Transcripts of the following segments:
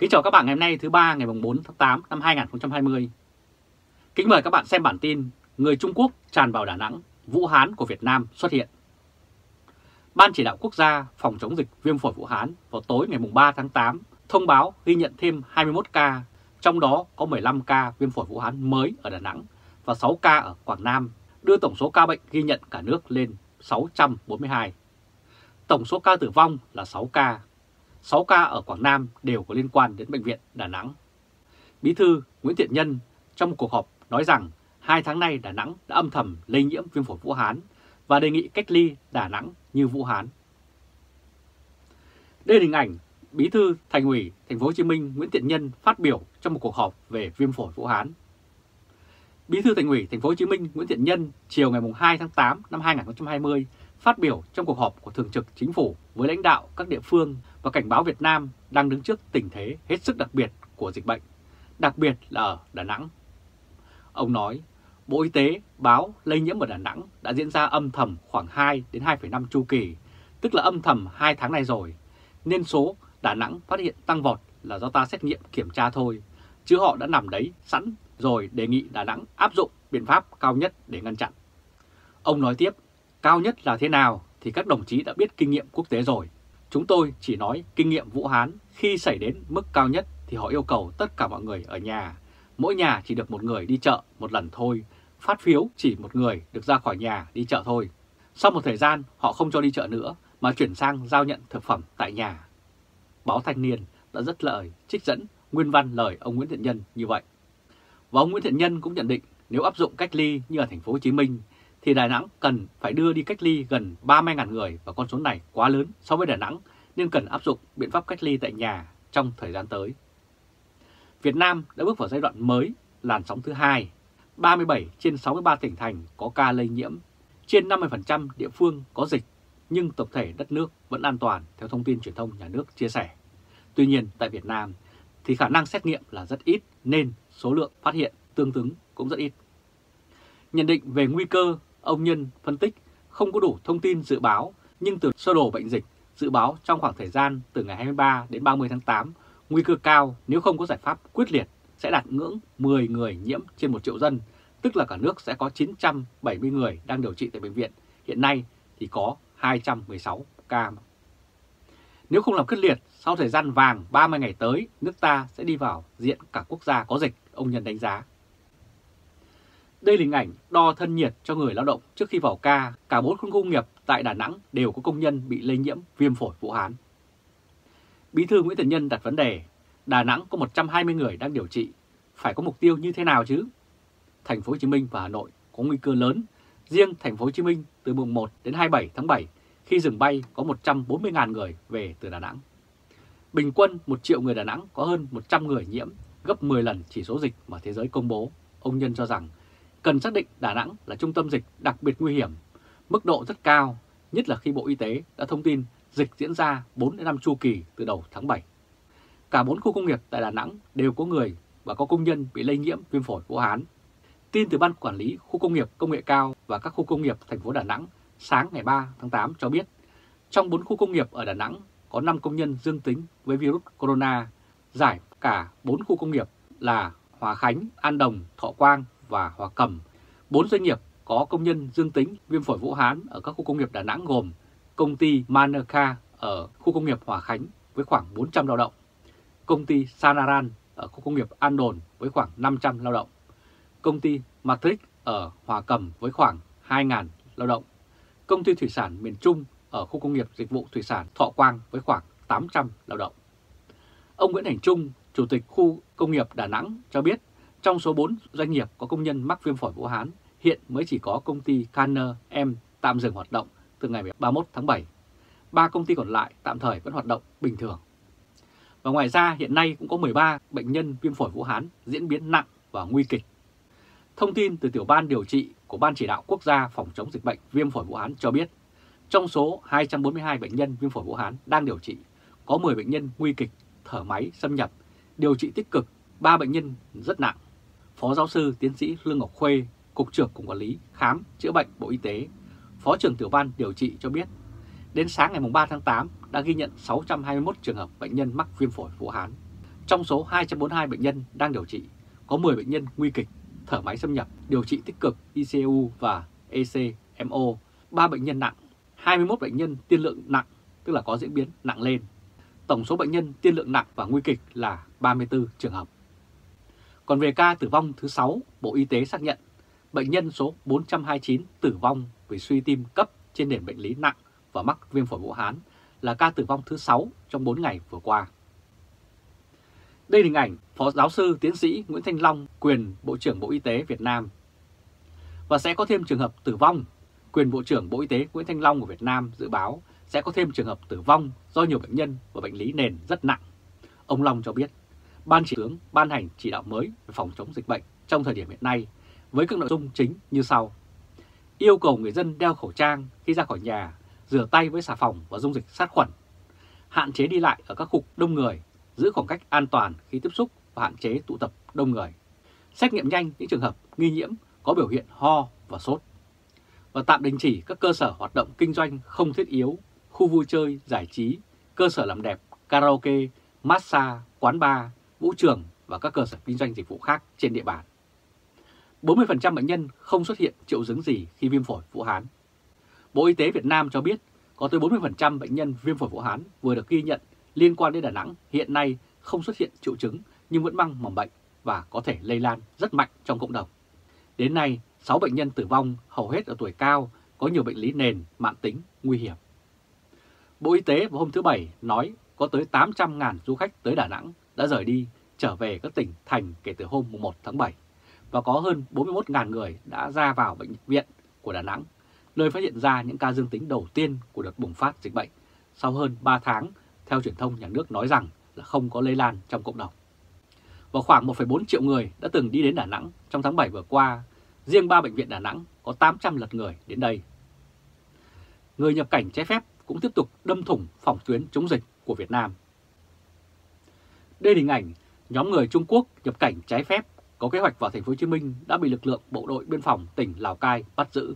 Kính chào các bạn ngày hôm nay thứ ba ngày 4 tháng 8 năm 2020. Kính mời các bạn xem bản tin người Trung Quốc tràn vào Đà Nẵng, Vũ Hán của Việt Nam xuất hiện. Ban Chỉ đạo Quốc gia phòng chống dịch viêm phổi Vũ Hán vào tối ngày 3 tháng 8 thông báo ghi nhận thêm 21 ca, trong đó có 15 ca viêm phổi Vũ Hán mới ở Đà Nẵng và 6 ca ở Quảng Nam, đưa tổng số ca bệnh ghi nhận cả nước lên 642. Tổng số ca tử vong là 6 ca. 6 ca ở Quảng Nam đều có liên quan đến bệnh viện Đà Nẵng. Bí thư Nguyễn Thiện Nhân trong một cuộc họp nói rằng 2 tháng nay Đà Nẵng đã âm thầm lây nhiễm viêm phổi Vũ Hán và đề nghị cách ly Đà Nẵng như Vũ Hán. Đây là hình ảnh Bí thư Thành ủy Thành phố Hồ Chí Minh Nguyễn Thiện Nhân phát biểu trong một cuộc họp về viêm phổi Vũ Hán. Bí thư Thành ủy Thành phố Hồ Chí Minh Nguyễn Thiện Nhân chiều ngày 2 tháng 8 năm 2020 phát biểu trong cuộc họp của Thường trực Chính phủ với lãnh đạo các địa phương và cảnh báo Việt Nam đang đứng trước tình thế hết sức đặc biệt của dịch bệnh, đặc biệt là ở Đà Nẵng. Ông nói, Bộ Y tế báo lây nhiễm ở Đà Nẵng đã diễn ra âm thầm khoảng 2 đến 2,5 chu kỳ, tức là âm thầm 2 tháng này rồi, nên số Đà Nẵng phát hiện tăng vọt là do ta xét nghiệm kiểm tra thôi, chứ họ đã nằm đấy sẵn rồi đề nghị Đà Nẵng áp dụng biện pháp cao nhất để ngăn chặn. Ông nói tiếp, cao nhất là thế nào thì các đồng chí đã biết kinh nghiệm quốc tế rồi. Chúng tôi chỉ nói kinh nghiệm Vũ Hán khi xảy đến mức cao nhất thì họ yêu cầu tất cả mọi người ở nhà. Mỗi nhà chỉ được một người đi chợ một lần thôi, phát phiếu chỉ một người được ra khỏi nhà đi chợ thôi. Sau một thời gian họ không cho đi chợ nữa mà chuyển sang giao nhận thực phẩm tại nhà. Báo Thanh Niên đã rất lời trích dẫn nguyên văn lời ông Nguyễn Thiện Nhân như vậy. Và ông Nguyễn Thiện Nhân cũng nhận định nếu áp dụng cách ly như ở thành phố Hồ Chí Minh thì Đà Nẵng cần phải đưa đi cách ly gần 30.000 người và con số này quá lớn so với Đà Nẵng nên cần áp dụng biện pháp cách ly tại nhà trong thời gian tới. Việt Nam đã bước vào giai đoạn mới, làn sóng thứ hai. 37 trên 63 tỉnh thành có ca lây nhiễm, trên 50% địa phương có dịch, nhưng tổng thể đất nước vẫn an toàn theo thông tin truyền thông nhà nước chia sẻ. Tuy nhiên tại Việt Nam thì khả năng xét nghiệm là rất ít nên số lượng phát hiện tương ứng cũng rất ít. Nhận định về nguy cơ, ông Nhân phân tích không có đủ thông tin dự báo, nhưng từ sơ đồ bệnh dịch dự báo trong khoảng thời gian từ ngày 23 đến 30 tháng 8, nguy cơ cao nếu không có giải pháp quyết liệt sẽ đạt ngưỡng 10 người nhiễm trên 1 triệu dân, tức là cả nước sẽ có 970 người đang điều trị tại bệnh viện, hiện nay thì có 216 ca. Nếu không làm quyết liệt, sau thời gian vàng 30 ngày tới, nước ta sẽ đi vào diện cả quốc gia có dịch, ông Nhân đánh giá. Đây là hình ảnh đo thân nhiệt cho người lao động trước khi vào ca. Cả 4 khu công nghiệp tại Đà Nẵng đều có công nhân bị lây nhiễm viêm phổi Vũ Hán. Bí thư Nguyễn Thiện Nhân đặt vấn đề, Đà Nẵng có 120 người đang điều trị, phải có mục tiêu như thế nào chứ? Thành phố Hồ Chí Minh và Hà Nội có nguy cơ lớn. Riêng Thành phố Hồ Chí Minh từ mùng 1 đến 27 tháng 7 khi dừng bay có 140.000 người về từ Đà Nẵng. Bình quân 1 triệu người Đà Nẵng có hơn 100 người nhiễm, gấp 10 lần chỉ số dịch mà thế giới công bố. Ông Nhân cho rằng cần xác định Đà Nẵng là trung tâm dịch đặc biệt nguy hiểm, mức độ rất cao, nhất là khi Bộ Y tế đã thông tin dịch diễn ra 4 đến 5 chu kỳ từ đầu tháng 7. Cả 4 khu công nghiệp tại Đà Nẵng đều có người và có công nhân bị lây nhiễm viêm phổi Vũ Hán. Tin từ Ban Quản lý Khu công nghiệp Công nghệ cao và các khu công nghiệp thành phố Đà Nẵng sáng ngày 3 tháng 8 cho biết, trong 4 khu công nghiệp ở Đà Nẵng có 5 công nhân dương tính với virus corona, giải cả 4 khu công nghiệp là Hòa Khánh, An Đồng, Thọ Quang và Hòa Cầm. 4 doanh nghiệp có công nhân dương tính viêm phổi Vũ Hán ở các khu công nghiệp Đà Nẵng gồm công ty Manerca ở khu công nghiệp Hòa Khánh với khoảng 400 lao động, công ty Sanaran ở khu công nghiệp An Đồn với khoảng 500 lao động, công ty Matrix ở Hòa Cầm với khoảng 2.000 lao động, công ty thủy sản miền Trung ở khu công nghiệp dịch vụ thủy sản Thọ Quang với khoảng 800 lao động. Ông Nguyễn Thành Trung, Chủ tịch khu công nghiệp Đà Nẵng cho biết, trong số 4 doanh nghiệp có công nhân mắc viêm phổi Vũ Hán, hiện mới chỉ có công ty Canner M tạm dừng hoạt động từ ngày 31 tháng 7. 3 công ty còn lại tạm thời vẫn hoạt động bình thường. Và ngoài ra hiện nay cũng có 13 bệnh nhân viêm phổi Vũ Hán diễn biến nặng và nguy kịch. Thông tin từ tiểu ban điều trị của Ban Chỉ đạo Quốc gia phòng chống dịch bệnh viêm phổi Vũ Hán cho biết, trong số 242 bệnh nhân viêm phổi Vũ Hán đang điều trị, có 10 bệnh nhân nguy kịch, thở máy xâm nhập, điều trị tích cực, 3 bệnh nhân rất nặng. Phó giáo sư tiến sĩ Lương Ngọc Khuê, Cục trưởng Cục Quản lý Khám Chữa bệnh Bộ Y tế, Phó trưởng tiểu ban điều trị cho biết, đến sáng ngày 3 tháng 8 đã ghi nhận 621 trường hợp bệnh nhân mắc viêm phổi Vũ Hán. Trong số 242 bệnh nhân đang điều trị, có 10 bệnh nhân nguy kịch, thở máy xâm nhập, điều trị tích cực ICU và ECMO, 3 bệnh nhân nặng, 21 bệnh nhân tiên lượng nặng, tức là có diễn biến nặng lên. Tổng số bệnh nhân tiên lượng nặng và nguy kịch là 34 trường hợp. Còn về ca tử vong thứ 6, Bộ Y tế xác nhận bệnh nhân số 429 tử vong vì suy tim cấp trên nền bệnh lý nặng và mắc viêm phổi Vũ Hán là ca tử vong thứ 6 trong 4 ngày vừa qua. Đây là hình ảnh Phó Giáo sư Tiến sĩ Nguyễn Thanh Long, quyền Bộ trưởng Bộ Y tế Việt Nam. Và sẽ có thêm trường hợp tử vong. Quyền Bộ trưởng Bộ Y tế Nguyễn Thanh Long của Việt Nam dự báo sẽ có thêm trường hợp tử vong do nhiều bệnh nhân và bệnh lý nền rất nặng. Ông Long cho biết, Ban Chỉ tướng ban hành chỉ đạo mới về phòng chống dịch bệnh trong thời điểm hiện nay với các nội dung chính như sau. Yêu cầu người dân đeo khẩu trang khi ra khỏi nhà, rửa tay với xà phòng và dung dịch sát khuẩn, hạn chế đi lại ở các khu đông người, giữ khoảng cách an toàn khi tiếp xúc và hạn chế tụ tập đông người, xét nghiệm nhanh những trường hợp nghi nhiễm có biểu hiện ho và sốt, và tạm đình chỉ các cơ sở hoạt động kinh doanh không thiết yếu, khu vui chơi, giải trí, cơ sở làm đẹp, karaoke, massage, quán bar, vũ trường và các cơ sở kinh doanh dịch vụ khác trên địa bàn. 40% bệnh nhân không xuất hiện triệu chứng gì khi viêm phổi Vũ Hán. Bộ Y tế Việt Nam cho biết có tới 40% bệnh nhân viêm phổi Vũ Hán vừa được ghi nhận liên quan đến Đà Nẵng hiện nay không xuất hiện triệu chứng nhưng vẫn mang mầm bệnh và có thể lây lan rất mạnh trong cộng đồng. Đến nay, 6 bệnh nhân tử vong hầu hết ở tuổi cao, có nhiều bệnh lý nền, mãn tính, nguy hiểm. Bộ Y tế vào hôm thứ Bảy nói có tới 800.000 du khách tới Đà Nẵng đã rời đi, trở về các tỉnh, thành kể từ hôm 1 tháng 7 và có hơn 41.000 người đã ra vào bệnh viện của Đà Nẵng, nơi phát hiện ra những ca dương tính đầu tiên của đợt bùng phát dịch bệnh sau hơn 3 tháng, theo truyền thông nhà nước nói rằng là không có lây lan trong cộng đồng. Và khoảng 1,4 triệu người đã từng đi đến Đà Nẵng trong tháng 7 vừa qua, riêng 3 bệnh viện Đà Nẵng có 800 lượt người đến đây. Người nhập cảnh trái phép cũng tiếp tục đâm thủng phòng tuyến chống dịch của Việt Nam. Đây là hình ảnh nhóm người Trung Quốc nhập cảnh trái phép có kế hoạch vào thành phố Hồ Chí Minh đã bị lực lượng bộ đội biên phòng tỉnh Lào Cai bắt giữ.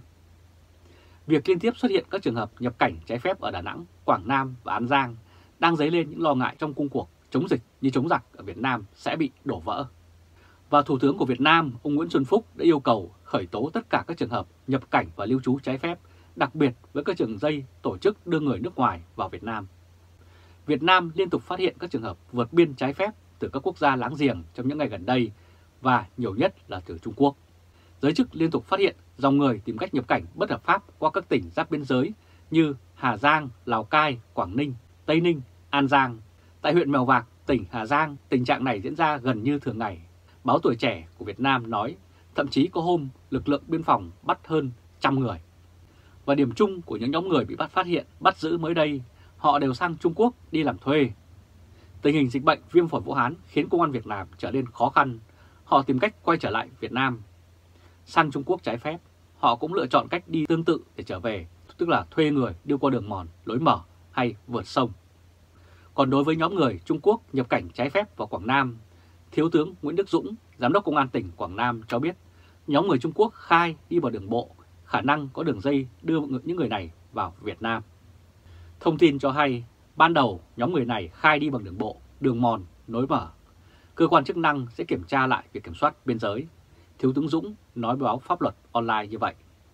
Việc liên tiếp xuất hiện các trường hợp nhập cảnh trái phép ở Đà Nẵng, Quảng Nam và An Giang đang dấy lên những lo ngại trong công cuộc chống dịch như chống giặc ở Việt Nam sẽ bị đổ vỡ. Và Thủ tướng của Việt Nam, ông Nguyễn Xuân Phúc đã yêu cầu khởi tố tất cả các trường hợp nhập cảnh và lưu trú trái phép, đặc biệt với các đường dây tổ chức đưa người nước ngoài vào Việt Nam. Việt Nam liên tục phát hiện các trường hợp vượt biên trái phép từ các quốc gia láng giềng trong những ngày gần đây và nhiều nhất là từ Trung Quốc. Giới chức liên tục phát hiện dòng người tìm cách nhập cảnh bất hợp pháp qua các tỉnh giáp biên giới như Hà Giang, Lào Cai, Quảng Ninh, Tây Ninh, An Giang. Tại huyện Mèo Vạc, tỉnh Hà Giang, tình trạng này diễn ra gần như thường ngày. Báo Tuổi Trẻ của Việt Nam nói thậm chí có hôm lực lượng biên phòng bắt hơn 100 người. Và điểm chung của những nhóm người bị phát hiện, bắt giữ mới đây, họ đều sang Trung Quốc đi làm thuê. Tình hình dịch bệnh viêm phổi Vũ Hán khiến công ăn việc làm trở nên khó khăn. Họ tìm cách quay trở lại Việt Nam. Sang Trung Quốc trái phép, họ cũng lựa chọn cách đi tương tự để trở về, tức là thuê người đưa qua đường mòn, lối mở hay vượt sông. Còn đối với nhóm người Trung Quốc nhập cảnh trái phép vào Quảng Nam, Thiếu tướng Nguyễn Đức Dũng, Giám đốc Công an tỉnh Quảng Nam cho biết nhóm người Trung Quốc khai đi bằng đường bộ, khả năng có đường dây đưa những người này vào Việt Nam. Thông tin cho hay, ban đầu nhóm người này khai đi bằng đường bộ, đường mòn, lối mở. Cơ quan chức năng sẽ kiểm tra lại việc kiểm soát biên giới. Thiếu tướng Dũng nói báo Pháp luật online như vậy.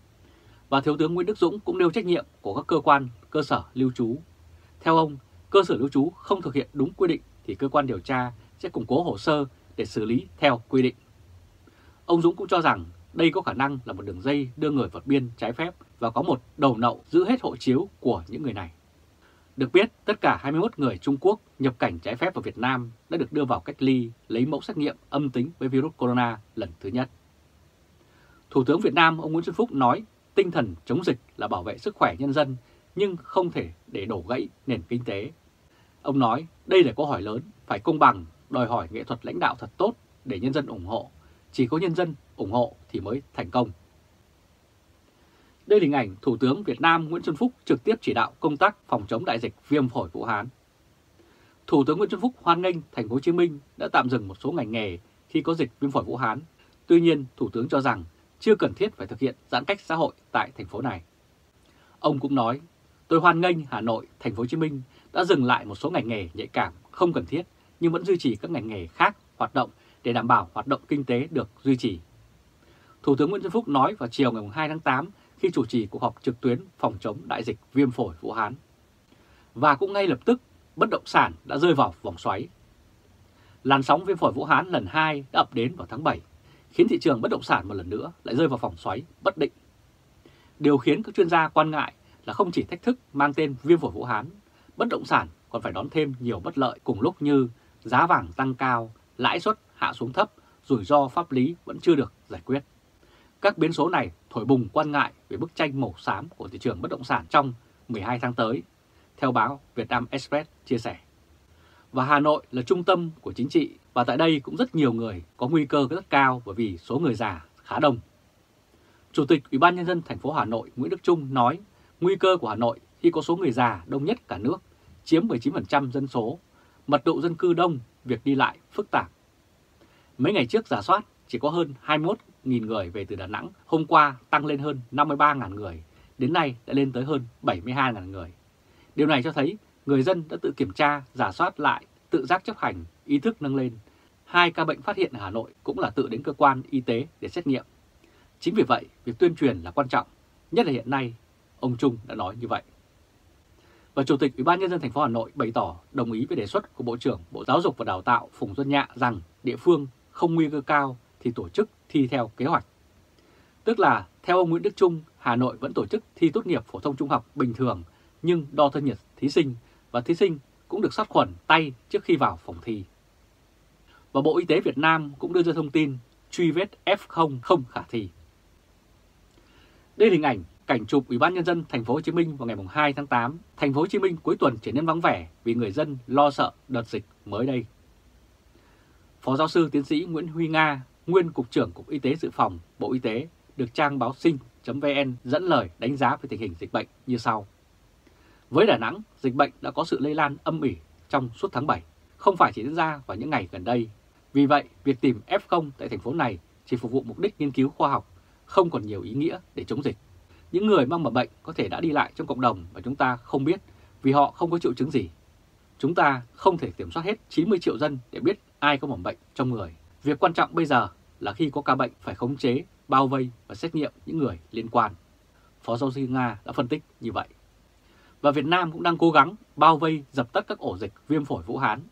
Và Thiếu tướng Nguyễn Đức Dũng cũng nêu trách nhiệm của các cơ quan, cơ sở lưu trú. Theo ông, cơ sở lưu trú không thực hiện đúng quy định thì cơ quan điều tra sẽ củng cố hồ sơ để xử lý theo quy định. Ông Dũng cũng cho rằng đây có khả năng là một đường dây đưa người vượt biên trái phép và có một đầu nậu giữ hết hộ chiếu của những người này. Được biết, tất cả 21 người Trung Quốc nhập cảnh trái phép vào Việt Nam đã được đưa vào cách ly, lấy mẫu xét nghiệm âm tính với virus corona lần thứ nhất. Thủ tướng Việt Nam ông Nguyễn Xuân Phúc nói tinh thần chống dịch là bảo vệ sức khỏe nhân dân nhưng không thể để đổ gãy nền kinh tế. Ông nói đây là câu hỏi lớn, phải công bằng, đòi hỏi nghệ thuật lãnh đạo thật tốt để nhân dân ủng hộ. Chỉ có nhân dân ủng hộ thì mới thành công. Đây là hình ảnh Thủ tướng Việt Nam Nguyễn Xuân Phúc trực tiếp chỉ đạo công tác phòng chống đại dịch viêm phổi Vũ Hán. Thủ tướng Nguyễn Xuân Phúc hoan nghênh thành phố Hồ Chí Minh đã tạm dừng một số ngành nghề khi có dịch viêm phổi Vũ Hán. Tuy nhiên, Thủ tướng cho rằng chưa cần thiết phải thực hiện giãn cách xã hội tại thành phố này. Ông cũng nói, tôi hoan nghênh Hà Nội, thành phố Hồ Chí Minh đã dừng lại một số ngành nghề nhạy cảm không cần thiết nhưng vẫn duy trì các ngành nghề khác hoạt động để đảm bảo hoạt động kinh tế được duy trì. Thủ tướng Nguyễn Xuân Phúc nói vào chiều ngày 2 tháng 8 khi chủ trì cuộc họp trực tuyến phòng chống đại dịch viêm phổi Vũ Hán. Và cũng ngay lập tức, bất động sản đã rơi vào vòng xoáy. Làn sóng viêm phổi Vũ Hán lần 2 đã ập đến vào tháng 7, khiến thị trường bất động sản một lần nữa lại rơi vào vòng xoáy bất định. Điều khiến các chuyên gia quan ngại là không chỉ thách thức mang tên viêm phổi Vũ Hán, bất động sản còn phải đón thêm nhiều bất lợi cùng lúc như giá vàng tăng cao, lãi suất hạ xuống thấp, rủi ro pháp lý vẫn chưa được giải quyết. Các biến số này thổi bùng quan ngại về bức tranh màu xám của thị trường bất động sản trong 12 tháng tới, theo báo Vietnam Express chia sẻ. Và Hà Nội là trung tâm của chính trị và tại đây cũng rất nhiều người có nguy cơ rất cao bởi vì số người già khá đông. Chủ tịch Ủy ban Nhân dân thành phố Hà Nội Nguyễn Đức Chung nói nguy cơ của Hà Nội khi có số người già đông nhất cả nước, chiếm 19% dân số, mật độ dân cư đông, việc đi lại phức tạp. Mấy ngày trước rà soát chỉ có hơn 21.000 người về từ Đà Nẵng, hôm qua tăng lên hơn 53.000 người, đến nay đã lên tới hơn 72.000 người. Điều này cho thấy người dân đã tự kiểm tra, rà soát lại, tự giác chấp hành, ý thức nâng lên. 2 ca bệnh phát hiện ở Hà Nội cũng là tự đến cơ quan y tế để xét nghiệm. Chính vì vậy, việc tuyên truyền là quan trọng, nhất là hiện nay, ông Chung đã nói như vậy. Và Chủ tịch Ủy ban Nhân dân thành phố Hà Nội bày tỏ đồng ý với đề xuất của Bộ trưởng Bộ Giáo dục và Đào tạo Phùng Xuân Nhạ rằng địa phương không nguy cơ cao thì tổ chức thi theo kế hoạch. Tức là, theo ông Nguyễn Đức Chung, Hà Nội vẫn tổ chức thi tốt nghiệp phổ thông trung học bình thường nhưng đo thân nhiệt thí sinh và thí sinh cũng được sát khuẩn tay trước khi vào phòng thi. Và Bộ Y tế Việt Nam cũng đưa ra thông tin truy vết F0 không khả thi. Đây là hình ảnh cảnh chụp Ủy ban Nhân dân thành phố Hồ Chí Minh vào ngày 2 tháng 8, thành phố Hồ Chí Minh cuối tuần trở nên vắng vẻ vì người dân lo sợ đợt dịch mới đây. Phó giáo sư tiến sĩ Nguyễn Huy Nga, nguyên Cục trưởng Cục Y tế Dự phòng Bộ Y tế, được trang báo Sinh.vn dẫn lời đánh giá về tình hình dịch bệnh như sau. Với Đà Nẵng, dịch bệnh đã có sự lây lan âm ỉ trong suốt tháng 7, không phải chỉ diễn ra vào những ngày gần đây. Vì vậy, việc tìm F0 tại thành phố này chỉ phục vụ mục đích nghiên cứu khoa học, không còn nhiều ý nghĩa để chống dịch. Những người mang mầm bệnh có thể đã đi lại trong cộng đồng và chúng ta không biết vì họ không có triệu chứng gì. Chúng ta không thể kiểm soát hết 90 triệu dân để biết ai có mầm bệnh trong người. Việc quan trọng bây giờ là khi có ca bệnh phải khống chế, bao vây và xét nghiệm những người liên quan. Phó giáo sư Nga đã phân tích như vậy. Và Việt Nam cũng đang cố gắng bao vây dập tắt các ổ dịch viêm phổi Vũ Hán.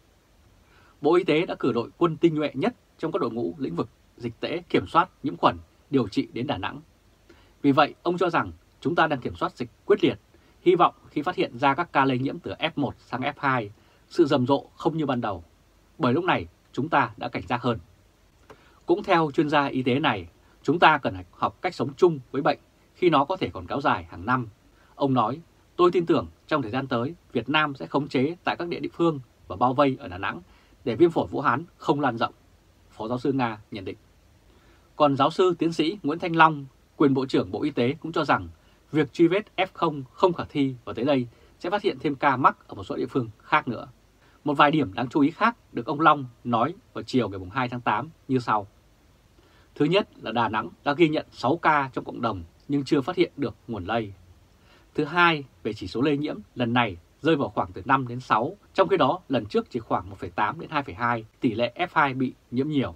Bộ Y tế đã cử đội quân tinh nhuệ nhất trong các đội ngũ lĩnh vực dịch tễ kiểm soát nhiễm khuẩn, điều trị đến Đà Nẵng. Vì vậy, ông cho rằng chúng ta đang kiểm soát dịch quyết liệt, hy vọng khi phát hiện ra các ca lây nhiễm từ F1 sang F2, sự rầm rộ không như ban đầu, bởi lúc này chúng ta đã cảnh giác hơn. Cũng theo chuyên gia y tế này, chúng ta cần học cách sống chung với bệnh khi nó có thể còn kéo dài hàng năm. Ông nói, tôi tin tưởng trong thời gian tới, Việt Nam sẽ khống chế tại các địa phương và bao vây ở Đà Nẵng để viêm phổi Vũ Hán không lan rộng, Phó giáo sư Nga nhận định. Còn giáo sư tiến sĩ Nguyễn Thanh Long, quyền Bộ trưởng Bộ Y tế cũng cho rằng việc truy vết F0 không khả thi và tới đây sẽ phát hiện thêm ca mắc ở một số địa phương khác nữa. Một vài điểm đáng chú ý khác được ông Long nói vào chiều ngày 2 tháng 8 như sau. Thứ nhất là Đà Nẵng đã ghi nhận 6 ca trong cộng đồng nhưng chưa phát hiện được nguồn lây. Thứ hai, về chỉ số lây nhiễm lần này rơi vào khoảng từ 5 đến 6, trong khi đó lần trước chỉ khoảng 1,8 đến 2,2, tỷ lệ F2 bị nhiễm nhiều.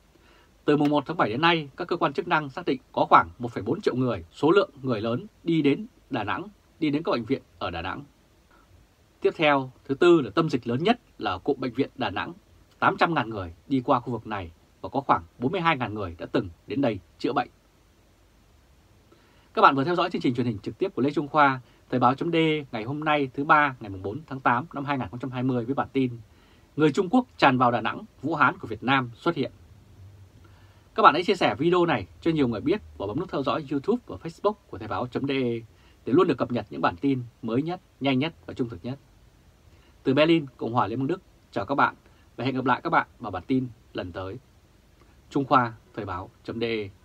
Từ mùng 1 tháng 7 đến nay, các cơ quan chức năng xác định có khoảng 1,4 triệu người, số lượng người lớn đi đến Đà Nẵng, đi đến các bệnh viện ở Đà Nẵng. Tiếp theo, thứ tư là tâm dịch lớn nhất là ở cụm bệnh viện Đà Nẵng, 800.000 người đi qua khu vực này và có khoảng 42.000 người đã từng đến đây chữa bệnh. Các bạn vừa theo dõi chương trình truyền hình trực tiếp của Lê Trung Khoa, Thời báo.d ngày hôm nay thứ Ba ngày 4 tháng 8 năm 2020 với bản tin Người Trung Quốc tràn vào Đà Nẵng, Vũ Hán của Việt Nam xuất hiện. Các bạn hãy chia sẻ video này cho nhiều người biết và bấm nút theo dõi YouTube và Facebook của Thời báo.de để luôn được cập nhật những bản tin mới nhất, nhanh nhất và trung thực nhất. Từ Berlin, Cộng hòa Liên bang Đức, chào các bạn và hẹn gặp lại các bạn vào bản tin lần tới. Trung Khoa, Thời báo.de